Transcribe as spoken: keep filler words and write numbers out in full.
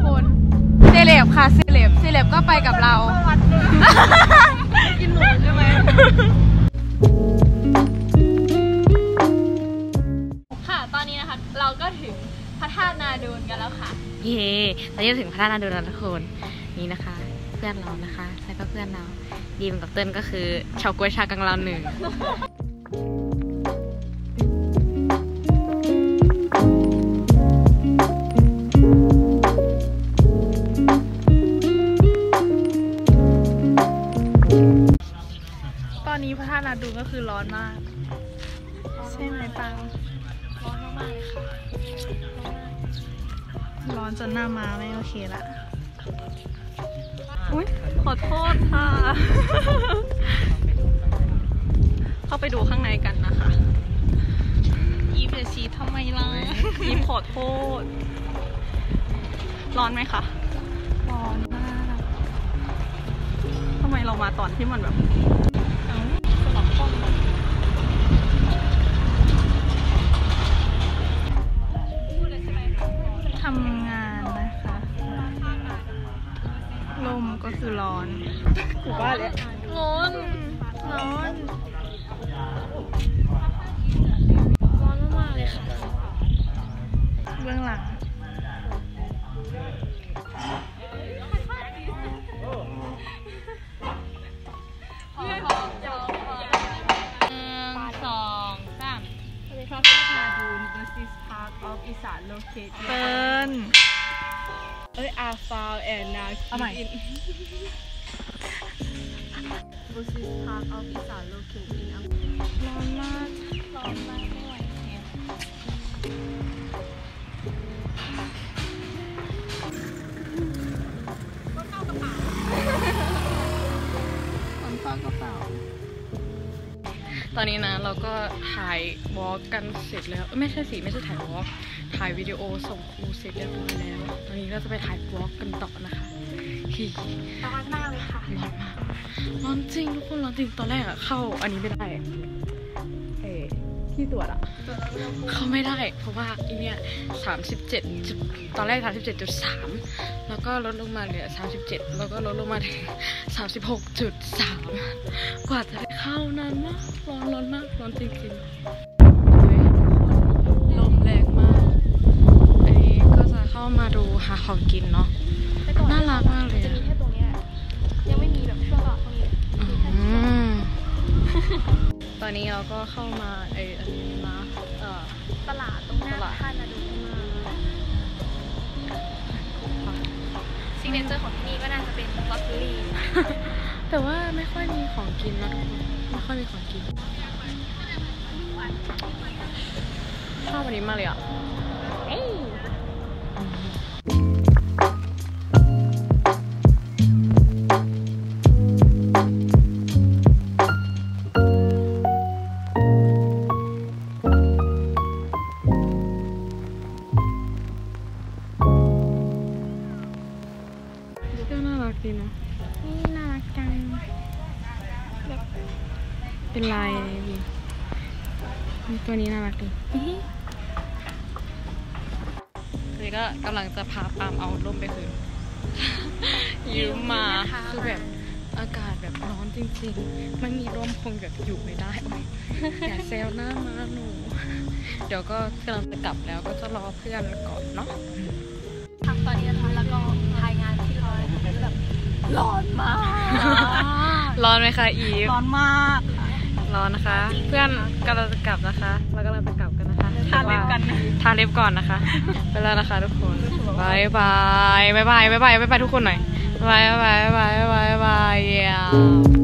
คนเซเลบค่ะเซเลบเซเลบก็ไปกับเรากินหนูใช่ไหมค่ะตอนนี้นะคะเราก็ถึงพระธาตุนาดูนกันแล้วค่ะเย่ตอนนี้ถึงพระธาตุนาดูนแล้วทุกคนนี่นะคะเพื่อนเรานะคะแล้วก็เพื่อนเราดีมกับเติ้ลก็คือชาวกล้วยชากังลาวหนึ่งตอนนี้พระธาตุนาดูนก็คือร้อนมากใช่ไหมปังร้อนมากเลยค่ะร้อนจนหน้ามาไม่โอเคละอุ๊ยขอโทษค่ะเข้าไปดูข้างในกันนะคะอีฟจะชี้ทำไมล่ะอีฟขอโทษร้อนไหมคะร้อนมากทำไมเรามาตอนที่มันแบบสลับห้องทำงานนะคะลมก็คือร้อนถูกว่าเลยร้อนร้อนร้อนมากเลยค่ะเบื้องหลังสองสามพระธาตุนาดูน versus Park of อีสาน located เปิ้ลเอ้ย are found and now in versus Park of อีสาน located in ร้อนมากร้อนมากไม่ไหวเนี่ยก็เข้ากระเป๋ามันเข้ากระเป๋าตอนนี้นะเราก็ถ่ายวอล์กกันเสร็จแล้วไม่ใช่สิไม่ใช่ถ่ายวอล์กถ่ายวิดีโอส่งครูเสร็จเรียบร้อยแล้วตอนนี้ก็จะไปถ่ายวอล์กกันต่อนะคะฮีร้อนมากเลยค่ะร้อนมากร้อนจริงทุกคนร้อนจริงตอนแรกอะเข้าอันนี้ไม่ได้เอที่ตรวจอะเข้าไม่ได้เพราะว่าอีเนี่ยสามสิบเจ็ดตอนแรกสามสิบเจ็ดจุดสามแล้วก็ลดลงมาเหลือสามสิบเจ็ดแล้วก็ลดลงมาถึงสามสิบหกจุดสามกว่าจะได้เข้านานมากร้อนร้อนมากร้อนจริงๆลมแรงมากอันนี้ก็จะเข้ามาดูหาของกินเนาะน่ารักมากเลยแค่ตรงนี้ยังไม่มีแบบช่วงตรงนี้ตอนนี้เราก็เข้ามาไอ้อันนี้นะตลาดตรงหน้าพระธาตุนาดูนซิกเนเจอร์ของที่นี่ก็น่าจะเป็นลอตเตอรี่แต่ว่าไม่ค่อยมีของกินนะทุกคนไม่ค่อยมีของกินชอบวันนี้มากเลยอ่ะดีนะนี่น่ารักจังเป็นลายดีตัวนี้น่ารักดีคือก็กำลังจะพาปามเอาร่มไปคืนยืมมาคือแบบอากาศแบบร้อนจริงๆไม่มีร่มคงแบบอยู่ไม่ได้โอ้ยอย่าแซวหน้ามาหนูเดี๋ยวก็กำลังจะกลับแล้วก็จะรอเพื่อนก่อนเนาะทำตอนนี้นะคะแล้วก็ถ่ายงานที่ร้อยแบบร้อนมากร้อนไหมคะอีฟร้อนมากร้อนนะคะเพื่อนกำลังจะกลับนะคะเรากำลังจะกลับกันนะคะทาเล็บกันทาเล็บก่อนนะคะไปแล้วนะคะทุกคนบายบายบายบายบายบายบายทุกคนหน่อยบายบายบายบายบาย